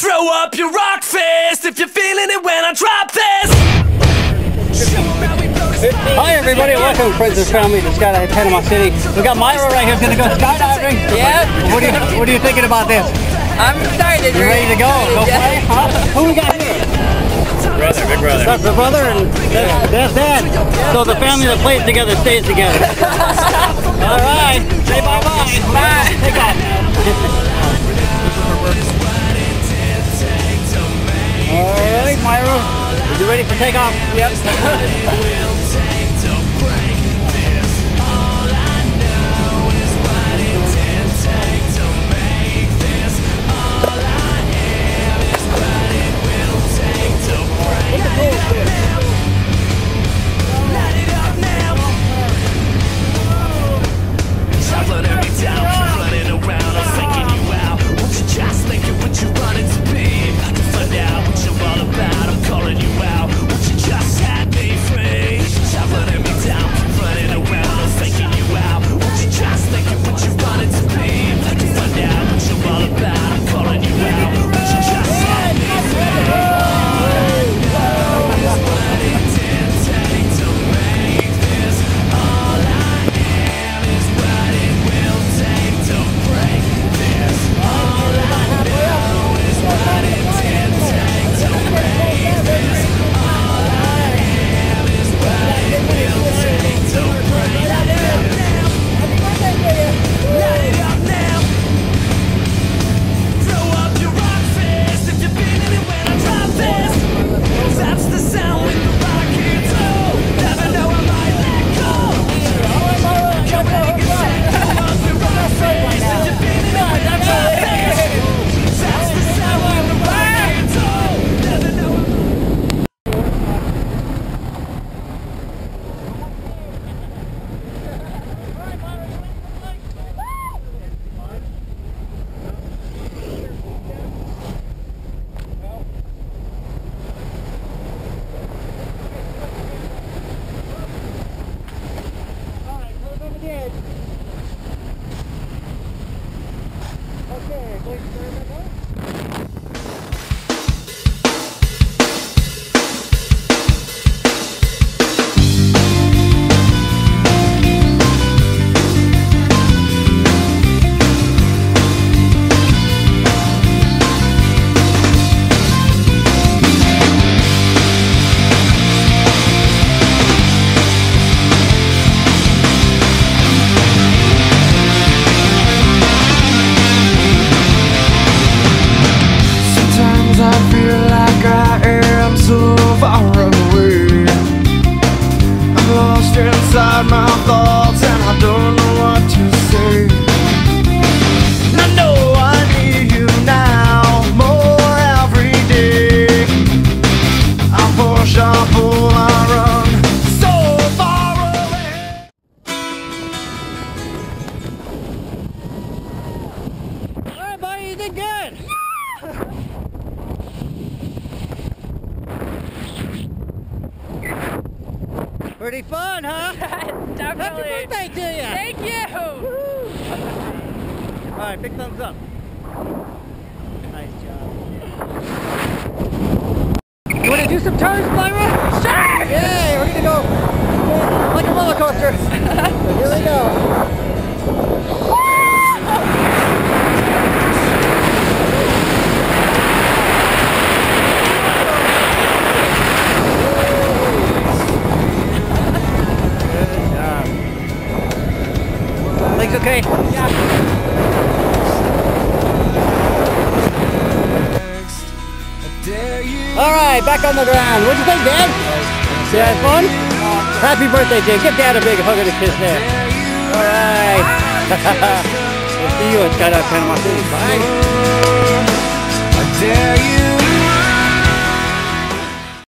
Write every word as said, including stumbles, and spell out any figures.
Throw up your rock fist if you're feeling it when I drop this. Hi everybody, welcome to Friends and Family to Skydive Panama City. We got Myra right here, gonna go skydiving. Yep. What are you What are you thinking about this? I'm excited. You ready to go? Go Yeah. play? Huh? Who we got here? Brother, big brother. That's the brother and that's dad. So the family that plays together stays together. All right, say bye bye. Bye. Take off. All right, Myra, are you ready for takeoff? Yep. Inside my thoughts and I don't know what to say. And I know I need you now more every day. I push, I pull, I run so far away. Alright buddy, you did good. Pretty fun, huh? Definitely. Happy birthday to you! Thank you. Alright, big thumbs up. Nice job. You want to do some turns, Myra? Sure. Yay, we're gonna go like a roller coaster. So here we go. Legs okay? Yeah. Alright, back on the ground. What'd you think, Dad? You had fun? Happy birthday, Jake. Give Dad a big hug and a kiss there. Alright. We'll see you at Skydive Panama City. Bye. I dare you.